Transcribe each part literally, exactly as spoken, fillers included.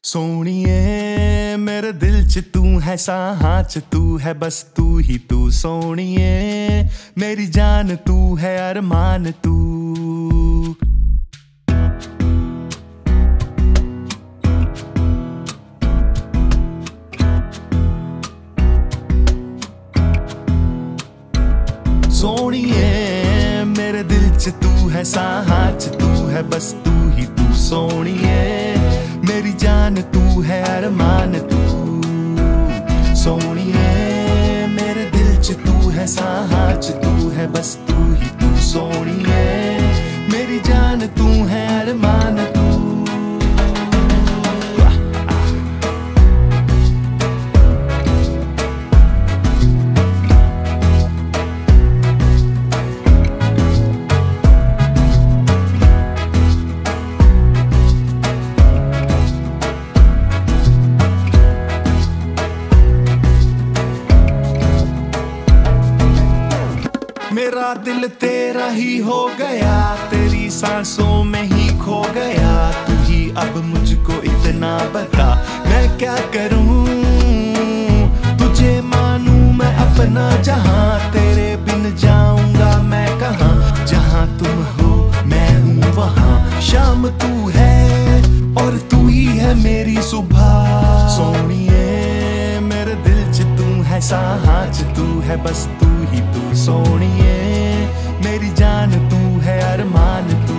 सोनिए मेरे दिल च तू है, साहां च तू है, बस तू ही तू। सोनिए मेरी जान तू है, अरमान तू। सोनिए मेरे दिल च तू है, साहां च तू है, बस तू ही तू। सोनिए मेरी जान तू है, अरमान तू। सोनिए मेरे दिल च तू है, साहां च तू है, बस तू ही तू। सोनिए मेरी जान तू है, अरमान तू। मेरा दिल तेरा ही हो गया, तेरी सांसों में ही खो गया। तू ही अब मुझको इतना बता, मैं क्या करूं? तुझे मानूं मैं अपना जहां, तेरे बिन जाऊंगा मैं कहां। जहां तुम हो मैं हूं वहां, शाम तू है और तू ही है मेरी सुबह। सोनिए मेरे दिल च तू है, साहां च तू है, बस तू ही तू। सोनिए मेरी जान तू है, अरमान तू।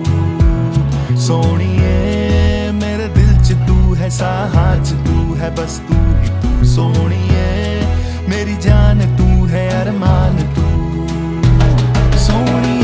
सोनिए मेरे दिल च तू है, साहां च तू है, बस तू ही तू। सोनिए मेरी जान तू है, अरमान तू। सोनिए